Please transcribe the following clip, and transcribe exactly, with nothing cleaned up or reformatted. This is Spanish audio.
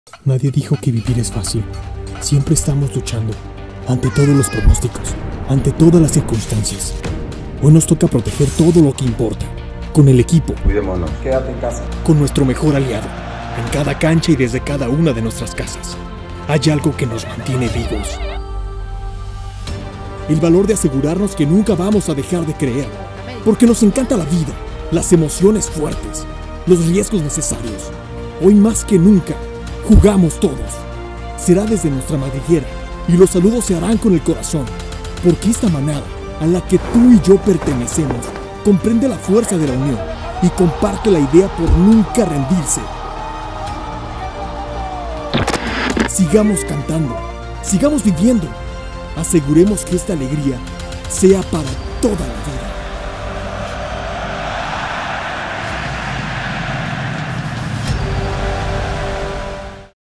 Nadie dijo que vivir es fácil. Siempre estamos luchando, ante todos los pronósticos, ante todas las circunstancias. Hoy nos toca proteger todo lo que importa, con el equipo. Cuidémonos, quédate en casa. Con nuestro mejor aliado, en cada cancha y desde cada una de nuestras casas. Hay algo que nos mantiene vivos. El valor de asegurarnos que nunca vamos a dejar de creer, porque nos encanta la vida, las emociones fuertes, los riesgos necesarios. Hoy más que nunca, jugamos todos. Será desde nuestra madriguera y los saludos se harán con el corazón, porque esta manada a la que tú y yo pertenecemos comprende la fuerza de la unión y comparte la idea por nunca rendirse. Sigamos cantando, sigamos viviendo. Aseguremos que esta alegría sea para toda la vida.